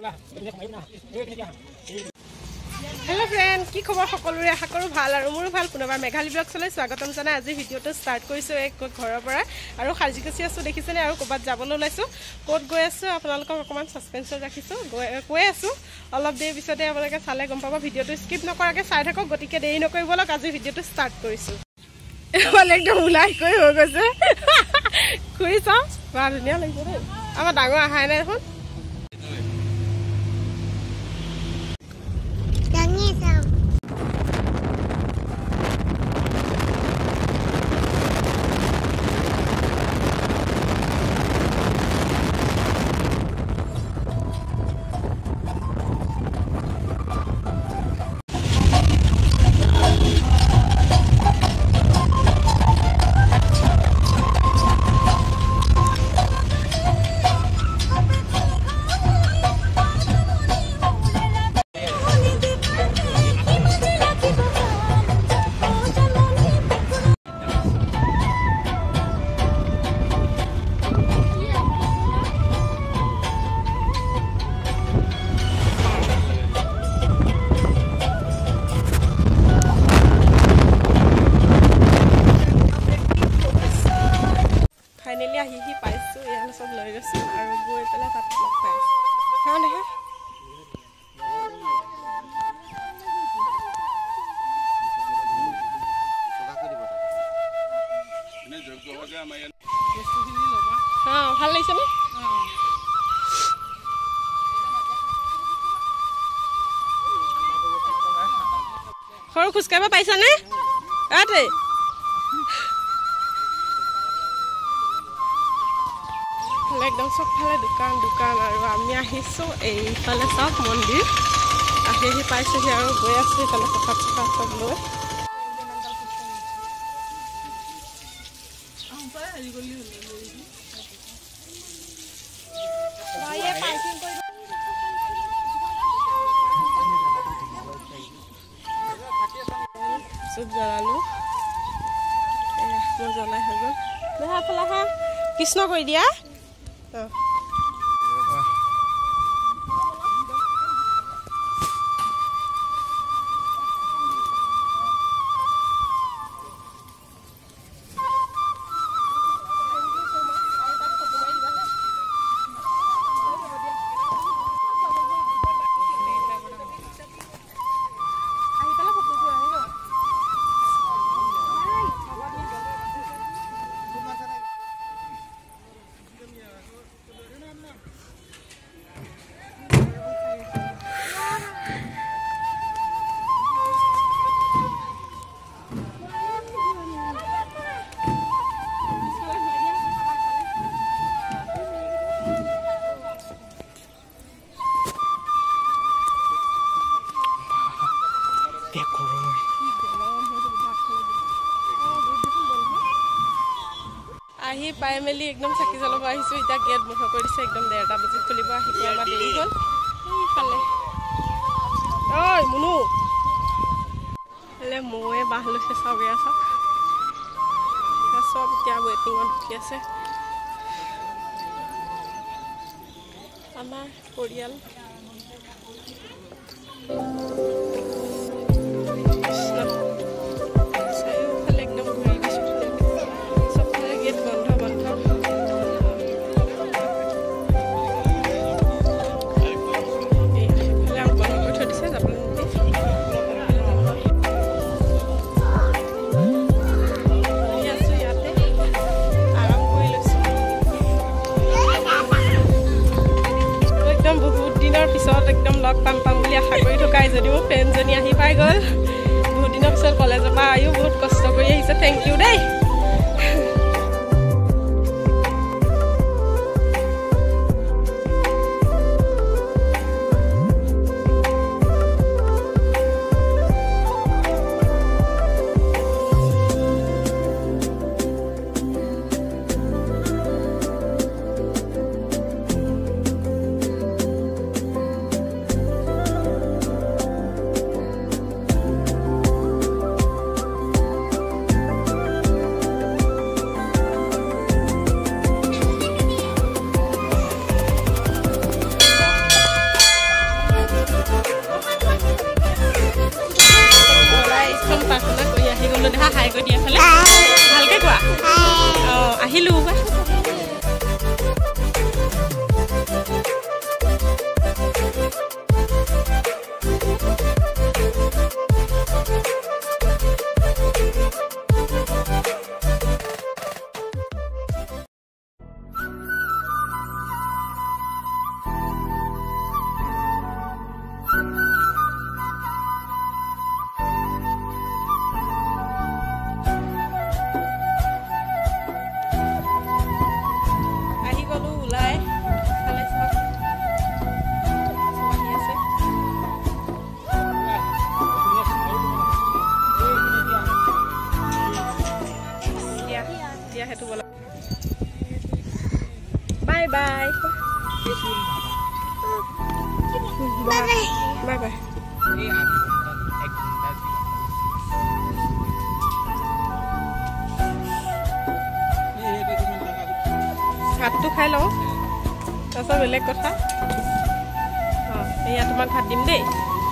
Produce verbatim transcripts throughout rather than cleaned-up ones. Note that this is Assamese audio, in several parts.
हेलो फ्रेंड কি খবৰ সকলোৰে আশা কৰো ভাল আৰু মোৰো ভাল পুনৰবাৰ মেঘালী ব্লগছলৈ স্বাগতম জনাই আজি ভিডিওটো স্টাৰ্ট কৰিছো এক ঘৰৰ পৰা আৰু খালজিকচি আছো দেখিছেনে আৰু ক'বাত যাবলৈ ওলাইছো ক'ত গৈ আছো আপোনালোকক অকমান সাসপেন্সত ৰাখিছো গৈ আছো অলপ দেৰি পিছতে আপোনালোকে চালে গম পাব ভিডিওটো স্কিপ নকৰাকে চাই থাকক গতিকে দেৰি নকৰিব লক আজি ভিডিওটো স্টাৰ্ট কৰিছো এবাৰ একদম উলাই কৈ হৈ গৈছে খুই চাও বৰ ধুনীয়া লাগিছে দেই আমাৰ ডাঙৰ আহাই নাই এখন फाइनली आही ही पाइছো ইয়াৰ সব লৈ গৈছো আৰু গৈ পেলা তাত লগ পাইছো হা দেখা টকা কৰি দিব এনে যোগ্য হবে আমাৰ বস্তুখিনি লবা হা ভাল লাগিছে নে খৰ খুসকাবা পাইছা নে আতে एकदम सब फाले दुकान दुकान और आमी आहिसो এইফালে সব মন্দিৰ আহি আহি পাইছো হি আৰু গৈ আছো এফালে কথা কথা সব লৈ আম্পা হেৰি গলি ভাইয়ে পাইছিং কৰি সব জ্বলালো এয়া মই জ্বলাই হৈ গ'ল দেখা ফলা হা কৃষ্ণ কৰি দিয়া Oh. আহি পাই মেলি একদম চাকি জ্বলাব আহিছো ইটা গেট বন্ধ কৰি দিছে একদম দেৰটা বজাত খুলিব আহি পাই আমাৰ দেৰি হ'ল এইফালে ঐ মুনু হলে মই বাহ লৈছে চাবি আছে সব এতিয়া ৱেটিঙত উঠি আছে আমাৰ পৰিয়াল পিছত একদম লগ পাম পাম বুলি আশা কৰি থকাই যদিও ফ্ৰেণ্ডজনী আহি পাই গ'ল বহুত দিনৰ পিছত কলেজৰ পৰা আহিও বহুত কষ্ট কৰি আহিছে থেংক ইউ দেই হাই কৰি দিয়া ফালে ভালকে কোৱা অঁ আহিলোঁ বা Bye bye. Bye bye. Bye bye. ভাতটো খাই লওঁ তাৰপিছত বেলেগ কথা অঁ এয়া তোমাক ভাত দিম দেই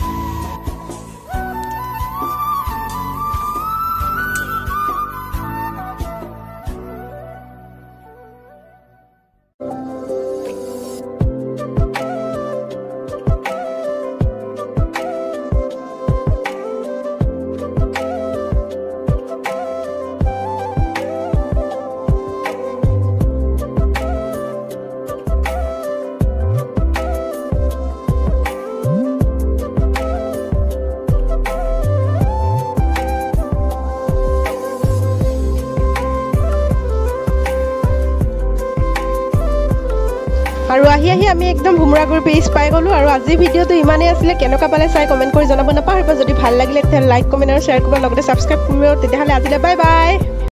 আৰু আহি আহি আমি একদম ভুমৰাগুৰি পেজ পাই গ'লোঁ আৰু আজিৰ ভিডিঅ'টো ইমানেই আছিলে কেনেকুৱা পালে চাই কমেণ্ট কৰি জনাব নাপাহৰিব যদি ভাল লাগিলে তেতিয়াহ'লে লাইক কমেণ্ট আৰু শ্বেয়াৰ কৰিব লগতে ছাবস্ক্ৰাইব কৰিব তেতিয়াহ'লে আজিলৈ বাই বাই